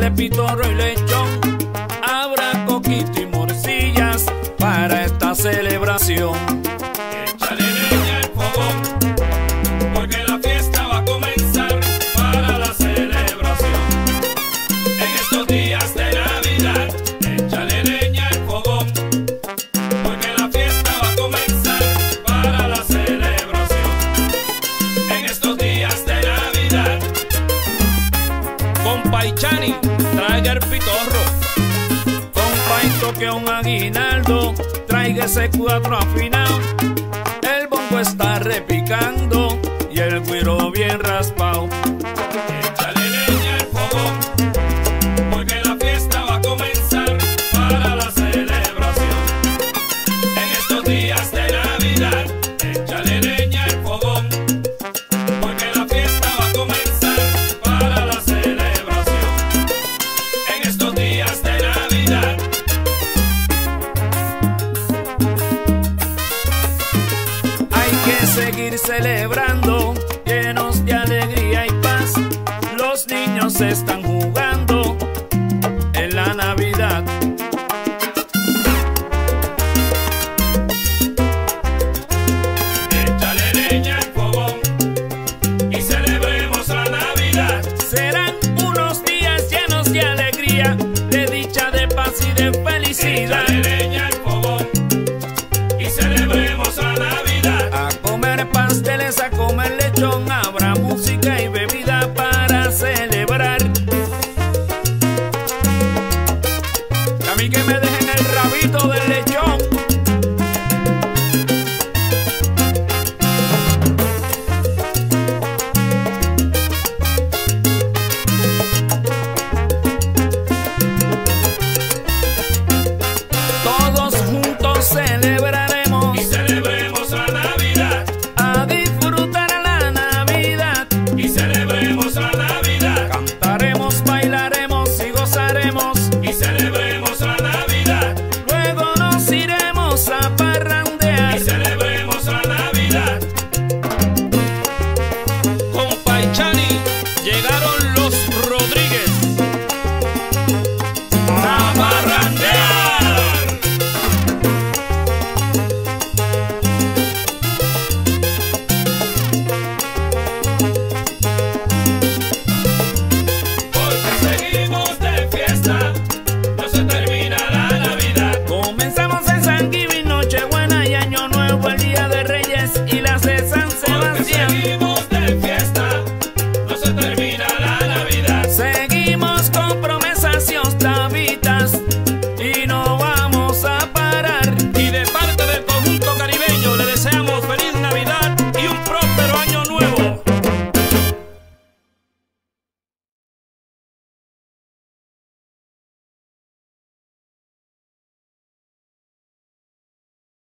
de pitorro y lechón. Habrá coquito y morcillas para esta celebración. Échale leña al fogón, porque la fiesta va a comenzar para la celebración. En estos días de Navidad, échale leña al fogón, porque la fiesta va a comenzar para la celebración. En estos días de Navidad, Compa y Chani, traiga el pitorro. Compa y toque un aguinaldo, traiga ese 4 afinado. El bongo está repicando y el güiro bien raspado. échale leña al fogón, porque la fiesta va a comenzar para la celebración. En estos días de Navidad, échale leña al fogón, porque la fiesta va a comenzar para la celebración. En estos días de Navidad, Hay que seguir celebrando, llenos de alegría y paz. Los niños están jugando